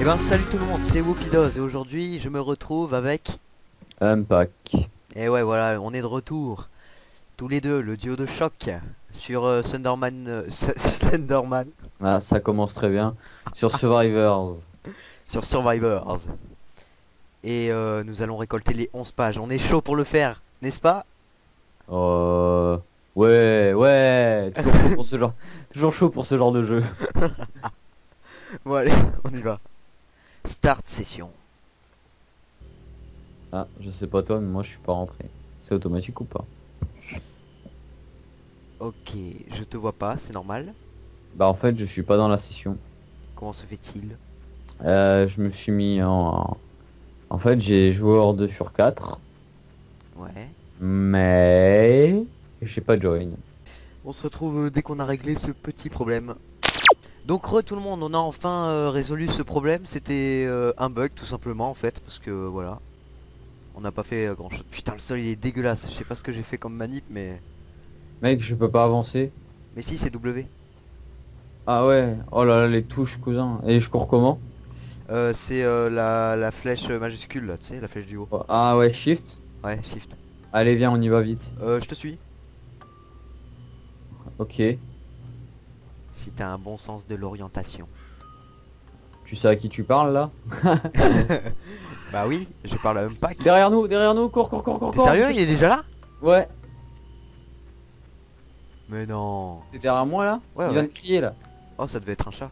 Eh ben salut tout le monde, c'est Whoopidoz et aujourd'hui je me retrouve avec... Pack. Et ouais voilà, on est de retour. Tous les deux, le duo de choc sur Thunderman... Slenderman. Ah, ça commence très bien. Sur Survivors. Sur Survivors. Et nous allons récolter les 11 pages. On est chaud pour le faire, n'est-ce pas? Ouais. Toujours chaud pour ce genre. Toujours chaud pour ce genre de jeu. Bon allez, on y va. Start session. Ah, je sais pas toi, mais moi je suis pas rentré. C'est automatique ou pas? Ok, je te vois pas, c'est normal. Bah en fait je suis pas dans la session. Comment se fait-il? Je me suis mis en... En fait j'ai joueur 2 sur 4. Ouais. Mais... J'ai pas join. On se retrouve dès qu'on a réglé ce petit problème. Donc tout le monde, on a enfin résolu ce problème. C'était un bug tout simplement en fait. Parce que voilà. On n'a pas fait grand chose. Putain le sol il est dégueulasse. Je sais pas ce que j'ai fait comme manip mais... Mec, je peux pas avancer. Mais si c'est W. Ah ouais, oh là là les touches cousin. Et je cours comment? C'est la flèche majuscule là, tu sais, la flèche du haut. Oh, ah ouais, shift. Ouais, shift. Allez viens, on y va vite. Je te suis. Ok. Si t'as un bon sens de l'orientation. Tu sais à qui tu parles là? Bah oui, je parle à Unpack. Derrière nous, cours. T'es sérieux, il est déjà là? Ouais, Mais non. t'es derrière moi là? Ouais, Il vient ouais. de crier là. Oh ça devait être un chat.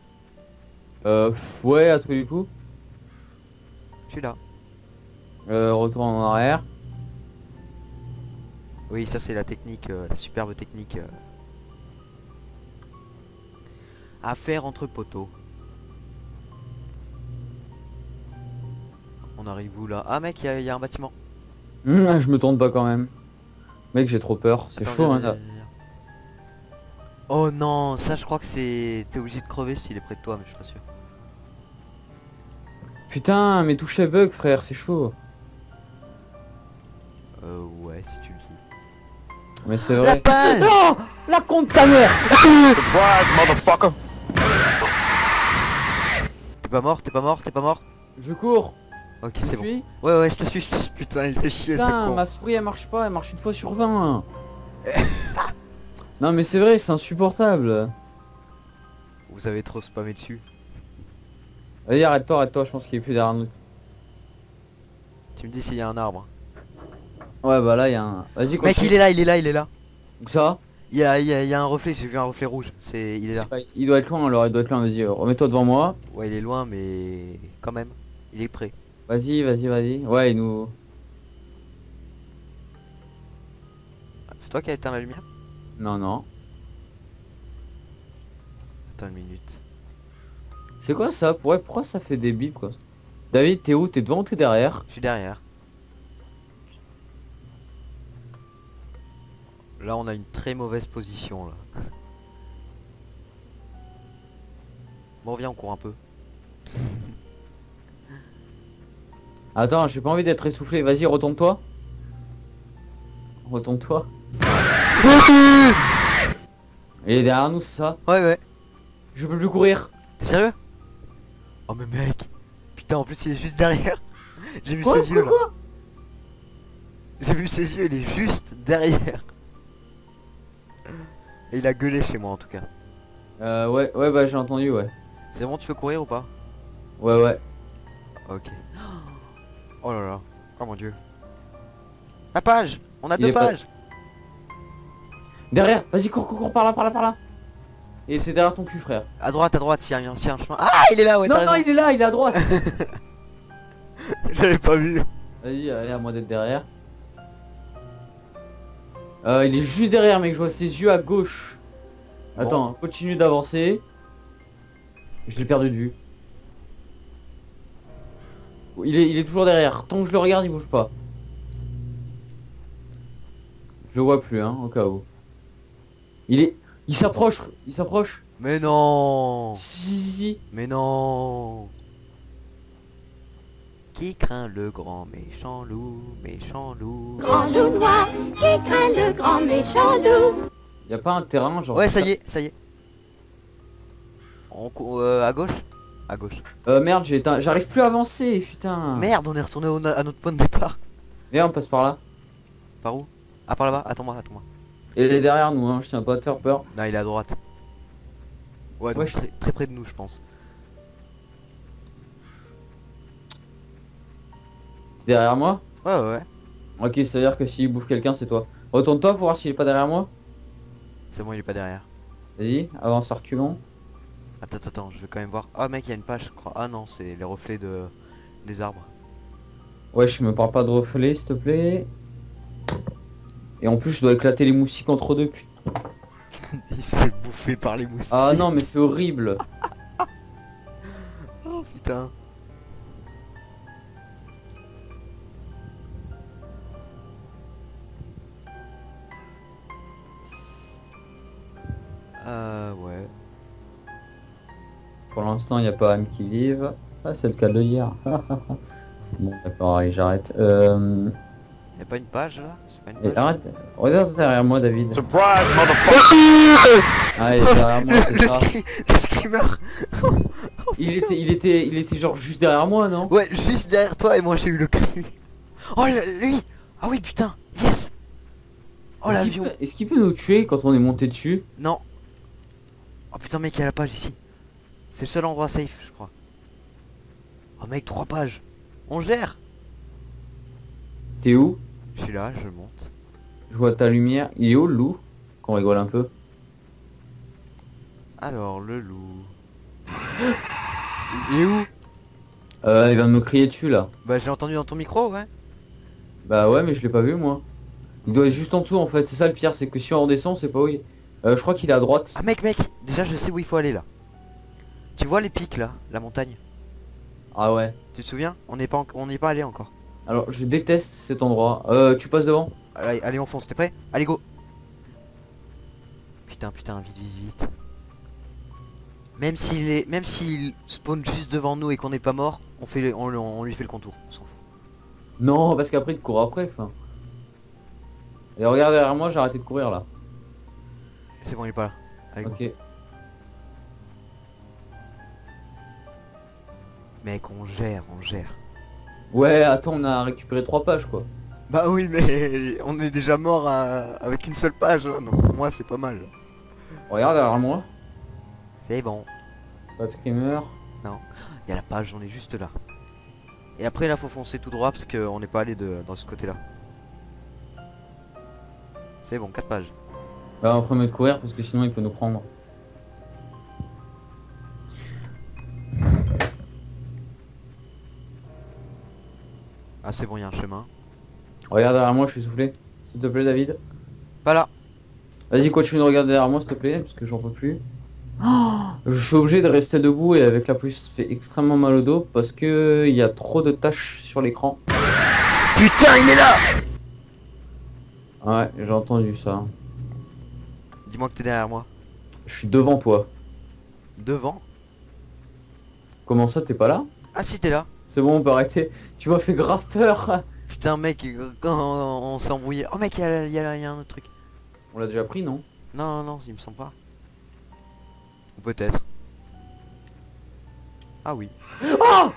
Ouais, à tous les coups. Je suis là. Retour en arrière. Oui, ça c'est la technique, la superbe technique à faire entre poteaux. On arrive où là? Ah mec, il y a un bâtiment. Je me tourne pas quand même. Mec, j'ai trop peur. C'est Attends, chaud hein, viens, là. viens, viens. Oh non, ça je crois que c'est... T'es obligé de crever s'il est près de toi, mais je suis pas sûr. Putain, mais touche les bugs frère, c'est chaud. Ouais, si tu le dis. Mais c'est vrai. page. Non, la compte ta mère. Surprise, motherfucker! T'es pas mort, t'es pas mort, t'es pas mort? Je cours. Ok, Tu c'est bon. suis? Ouais, je te suis, Putain, il fait chier, c'est Putain, con. ma souris elle marche pas, elle marche une fois sur 20. Non mais c'est vrai, c'est insupportable. Vous avez trop spammé dessus. Vas-y, arrête-toi, je pense qu'il est plus derrière nous. Tu me dis s'il y a un arbre. Ouais bah là il y a un... Vas-y Mec, continue. il est là. Où ça? Il y a un reflet, j'ai vu un reflet rouge. Il est là. Il doit être loin alors, il doit être loin, vas-y, remets-toi devant moi. Ouais, il est loin, mais quand même, il est prêt. Vas-y. Ouais, il nous... C'est toi qui as éteint la lumière? Non. Attends une minute. C'est quoi ça? Ouais, pourquoi ça fait des bips quoi? David, t'es où? T'es devant ou t'es derrière? Je suis derrière. Là, on a une très mauvaise position là. Bon, viens, on court un peu. Attends, j'ai pas envie d'être essoufflé. Vas-y, retourne-toi. Retourne-toi. Il est derrière nous, c'est ça? Ouais. Je peux plus courir. T'es sérieux? Oh mais mec. Putain, en plus il est juste derrière. J'ai vu Quoi, ses yeux là. quoi J'ai vu ses yeux, il est juste derrière. Et il a gueulé chez moi en tout cas. Ouais, bah j'ai entendu, ouais. C'est bon, tu peux courir ou pas? Ouais. Ok. Oh là là. Oh mon dieu. La page. On a Il deux est pas- pages. Derrière, vas-y, cours, par là. Et c'est derrière ton cul, frère. À droite, s'il y a un chemin. Ah, il est là, ouais, Non, t'as raison. il est là, il est à droite. J'avais pas vu. Vas-y, allez, à moi d'être derrière. Il est juste derrière, mec, je vois ses yeux à gauche. Attends, continue d'avancer. Je l'ai perdu de vue. Il est toujours derrière. Tant que je le regarde, il bouge pas. Je le vois plus, hein, au cas où. Il s'approche. Mais non. Si. Mais non. Qui craint le grand méchant loup, Grand loup noir, qui craint le grand méchant loup. Y a pas un terrain genre... Ouais, ça y est. À gauche. À gauche. Merde, j'arrive plus à avancer, putain. Merde, on est retourné à notre point de départ. Viens, on passe par là. Par où? Ah, par là-bas. Attends-moi, attends-moi. Et il est derrière nous, hein, je tiens pas à te faire peur. Non, il est à droite. Ouais, donc Ouais, très, très près de nous, je pense. T'es derrière moi? Ouais, ouais, ouais. Ok, c'est-à-dire que s'il bouffe quelqu'un, c'est toi. Retourne-toi pour voir s'il est pas derrière moi. C'est bon, il est pas derrière. Vas-y, avance à reculons. Attends, attends, je vais quand même voir. Ah, mec, il y a une page, je crois. Ah non, c'est les reflets des arbres. Ouais, je me parle pas de reflets, s'il te plaît. Et en plus, je dois éclater les moustiques entre deux, putain. Il se fait bouffer par les moustiques. Ah non, mais c'est horrible. Oh putain. Ouais. Pour l'instant, il n'y a pas âme qui vive. Ah, c'est le cas de hier. Bon, d'accord, allez, j'arrête. Y a pas une page là? C'est pas une Et page? arrête, regarde derrière moi, David. Surprise, motherfucker! Ah, il est derrière moi, c'est Le ça. le skimmer. Il était genre juste derrière moi, non? Ouais, juste derrière toi et moi j'ai eu le cri. Oh lui. Ah oui putain. Yes. Oh l'avion. Est-ce qu'il peut nous tuer quand on est monté dessus? Non. Oh putain mec, il y a la page ici. C'est le seul endroit safe, je crois. Oh mec, 3 pages. On gère. T'es où? Je suis là, je monte. Je vois ta lumière. Il est où le loup? Qu'on rigole un peu. Alors, le loup. Il est où? Il vient de me crier dessus là. Bah j'ai entendu dans ton micro, ouais. Bah ouais, mais je l'ai pas vu moi. Il doit être juste en dessous en fait. C'est ça le pire, c'est que si on redescend, c'est pas où il est. Je crois qu'il est à droite. Ah mec, déjà je sais où il faut aller là. Tu vois les pics là, la montagne? Ah ouais. Tu te souviens? On n'est pas allé encore. Alors je déteste cet endroit. Tu passes devant? Allez, on fonce, t'es prêt? Allez, go. Putain, vite, vite, vite. Même s'il spawn juste devant nous et qu'on n'est pas mort, on lui fait le contour, on s'en fout. Non, parce qu'après il te court après. Fin. Et regarde derrière moi, j'ai arrêté de courir là. C'est bon, il est pas là. Allez, go. Ok. Mec, on gère. Ouais, attends, on a récupéré 3 pages quoi. Bah oui, mais on est déjà mort avec une seule page, hein, donc pour moi c'est pas mal. Regarde derrière moi. C'est bon. Pas de screamer. Il y a la page, on est juste là. Et après là faut foncer tout droit parce qu'on n'est pas allé dans ce côté là. C'est bon, 4 pages. Bah on ferait mieux de courir parce que sinon il peut nous prendre. Ah c'est bon, il y a un chemin. Regarde derrière moi, je suis soufflé. S'il te plaît David. Pas là. Vas-y, continue de regarder derrière moi s'il te plaît, parce que j'en peux plus. Oh, je suis obligé de rester debout et avec la pluie ça fait extrêmement mal au dos parce que il y a trop de taches sur l'écran. Putain, il est là. Ouais, j'ai entendu ça. Dis-moi que t'es derrière moi. Je suis devant toi. Devant. Comment ça, t'es pas là? Ah si, t'es là. C'est bon, on peut arrêter. Tu m'as fait grave peur. Putain mec, quand on s'est embrouillé. Oh mec, il y a un autre truc. On l'a déjà pris, non? Non, il me semble pas. Ou peut-être. Ah oui. Oh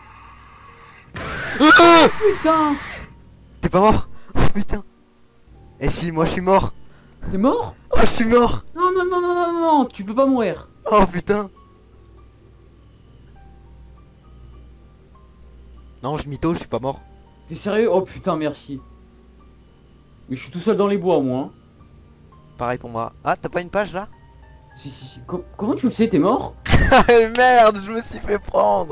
putain! T'es pas mort? Oh putain. Et si, moi je suis mort. T'es mort? Oh, je suis mort. Non, non, non, non, non, non, non, tu peux pas mourir. Oh putain. Non, je mytho, je suis pas mort. T'es sérieux? Oh putain, merci. Mais je suis tout seul dans les bois, moi. Hein. Pareil pour moi. Ah, t'as pas une page là? Si. Comment tu le sais? T'es mort? Ah merde, je me suis fait prendre.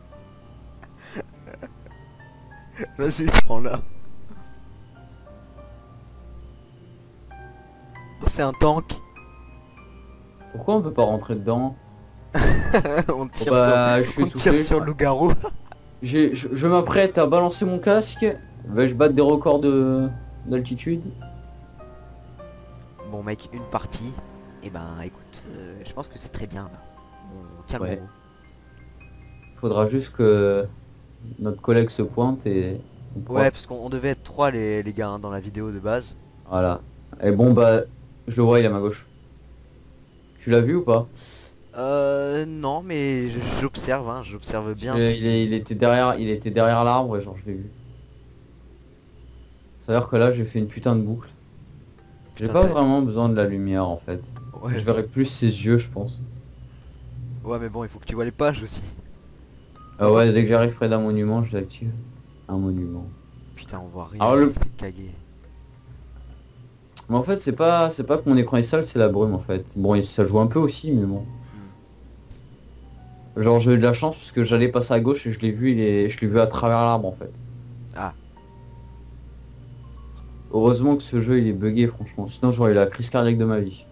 Vas-y, prends-la. Oh, c'est un tank. Pourquoi on peut pas rentrer dedans? On tire Bah, je suis on tire essoufflé, sur je le loup-garou. Je m'apprête à balancer mon casque. Vais-je battre des records d'altitude? Bon mec, une partie. Et ben écoute, je pense que c'est très bien là. On tient le Ouais. bon bout. Faudra juste que notre collègue se pointe et... on pourra- Ouais, parce qu'on devait être 3 les gars hein, dans la vidéo de base. Voilà. Et bon bah, je le vois, il est à ma gauche. Tu l'as vu ou pas? Non, mais j'observe, hein, j'observe bien. Il était derrière l'arbre et genre je l'ai vu. C'est-à-dire que là j'ai fait une putain de boucle. J'ai Putain, pas t'as- vraiment besoin de la lumière en fait. Ouais. Je verrai plus ses yeux je pense. Ouais, mais bon, il faut que tu vois les pages aussi. Ah ouais, dès que j'arrive près d'un monument, je l'active. Un monument. Putain, on voit rien, Alors, il s'est fait caguer. Mais en fait c'est pas que mon écran est sale, c'est la brume en fait. Bon ça joue un peu aussi mais bon. Genre j'ai eu de la chance parce que j'allais passer à gauche et je l'ai vu, je l'ai vu à travers l'arbre en fait. Ah. Heureusement que ce jeu il est buggé franchement, sinon j'aurais eu la crise cardiaque de ma vie.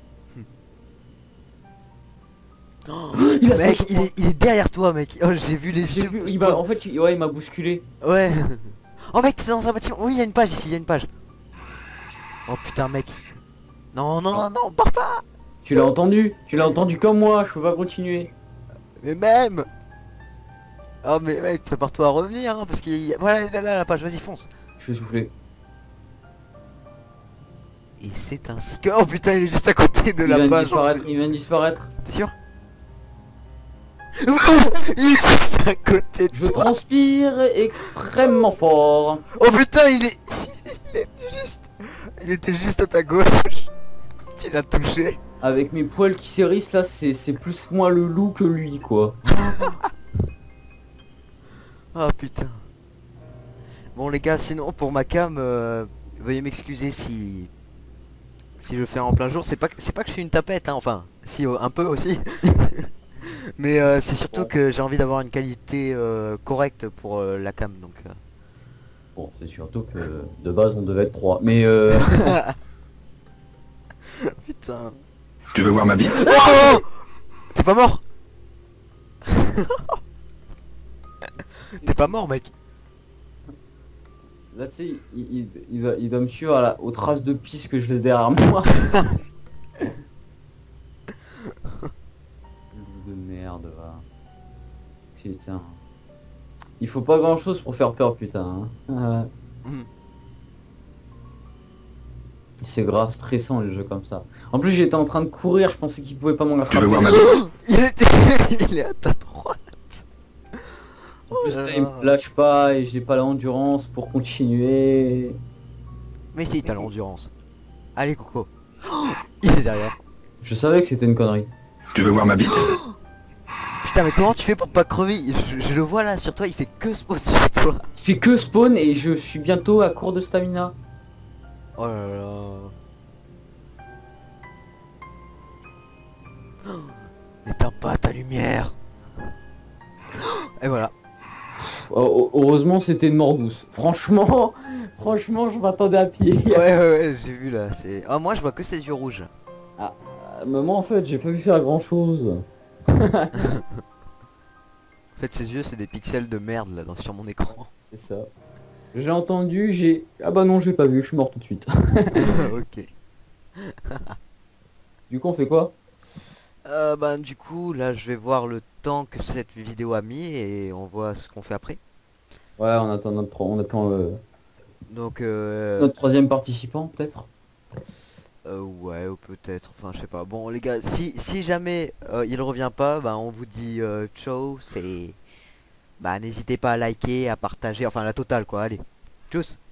Oh, Il a mec, trop- il est derrière toi, mec. Oh, j'ai vu les J'ai yeux. vu, en fait ouais, il m'a bousculé. Ouais. Oh, mec, c'est dans un bâtiment. Oui, il y a une page ici, il y a une page. Oh putain, mec. Non, non, non, pars pas. Tu l'as entendu comme moi, je peux pas continuer. Mais même. Oh, mais mec, prépare-toi à revenir, hein, parce qu'il y a... Voilà, là, la page, vas-y, fonce. Je suis soufflé. Et c'est ainsi que... Oh putain, il est juste à côté de Il la vient de page. disparaître, il vient de disparaître. T'es sûr? Il est juste à côté de Je toi. transpire extrêmement fort. Oh putain, il est... Il était juste à ta gauche. Tu l'as touché. Avec mes poils qui s'hérissent là, c'est plus moi le loup que lui quoi. Oh putain. Bon les gars, sinon pour ma cam, veuillez m'excuser si je le fais en plein jour. C'est pas que je suis une tapette, hein, enfin, si un peu aussi. Mais c'est surtout Bon. que j'ai envie d'avoir une qualité correcte pour la cam, donc. Bon, c'est surtout que de base on devait être 3. Mais Putain. Tu veux voir ma bite? Oh, t'es pas mort? T'es pas mort, mec. là tu sais, il doit me suivre aux traces de pisse que je l'ai derrière moi. Loup de merde va. Putain. Il faut pas grand chose pour faire peur putain. Hein. Mm. C'est grave stressant les jeux comme ça. En plus j'étais en train de courir, je pensais qu'il pouvait pas m'en Tu attraper. veux voir ma bite? Il est à ta droite. En plus Oh là là, il là. me lâche pas et j'ai pas l'endurance pour continuer. Mais si, t'as l'endurance. Allez, Coco. Il est derrière. Je savais que c'était une connerie. Tu veux voir ma bite? Putain, mais comment tu fais pour pas crever? Je le vois là sur toi, il fait que spawn sur toi. Il fait que spawn et je suis bientôt à court de stamina. Oh là là. N'éteins pas ta lumière. Et voilà. Heureusement c'était une mort douce. Franchement, je m'attendais à pied. Ouais, j'ai vu là. C'est. Oh, moi je vois que ses yeux rouges. Mais moi en fait j'ai pas vu faire grand chose. En fait, ses yeux, c'est des pixels de merde là sur mon écran. C'est ça. J'ai entendu, j'ai... Ah bah non j'ai pas vu, je suis mort tout de suite. Ok. Du coup on fait quoi? Ben du coup, là, je vais voir le temps que cette vidéo a mis et on voit ce qu'on fait après. Ouais on attend Donc, notre troisième participant peut-être. ouais, ou peut-être, enfin, je sais pas. Bon, les gars, si jamais il revient pas, bah, on vous dit ciao, c'est... Bah, n'hésitez pas à liker, à partager, enfin, la totale, quoi, allez. Tchuss.